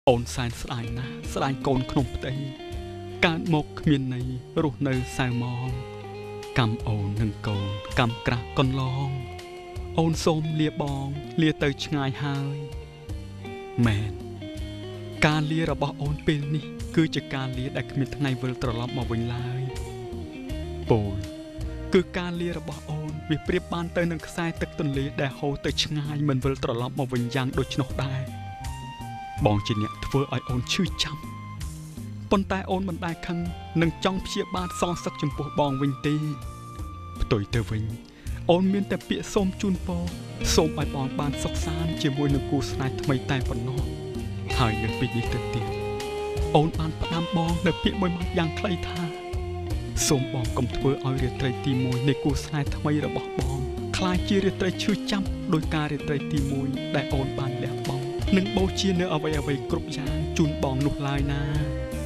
អូនសែនស្ដាយណាស់ស្ដាយកូនក្នុងផ្ទៃកើតមកគ្មានន័យរស់នៅសៅមងកម្មអូននឹងកូនកម្មក្រាស់កន្លងអូនសូមលាបងលាទៅឆ្ងាយហើយមែនការលារបស់អូនពេលនេះគឺជាការលាដែលគ្មានថ្ងៃវិលត្រឡប់មកវិញឡើយពោលគឺការលារបស់អូនវាប្រៀបបានទៅនឹងខ្សែទឹកទន្លេដែលហូរទៅឆ្ងាយមិនវិលត្រឡប់មកវិញយ៉ាងដូច្នោះដែរបងជាអ្នកធ្វើឲ្យអូនឈឺចាប់ប៉ុន្តែអូនមិនដែលខឹងនឹងចង់ព្យាបាទសងសឹកចំពោះបងវិញទេផ្ទុយទៅវិញអូនមានតែពាក្យសូមជូនពរសូមឲ្យបងបានសុខសាន្តជាមួយនឹងគូស្នេហ៍ថ្មីតែប៉ុណ្ណោះហើយនៅពីនេះទៅទៀតអូនបានផ្ដាំបងនៅពាក្យមួយម៉ាត់យ៉ាងខ្លីថាសូមបងកុំធ្វើឲ្យរាត្រីទី1នៃគូស្នេហ៍ថ្មីរបស់បងក្លាយជារាត្រីឈឺចាប់ដោយការរាត្រីទី1ដែលអូនបានលះបង់និងបូជានៅអ្វីៗគ្រប់យ៉ាងជូនបងនោះឡើយណា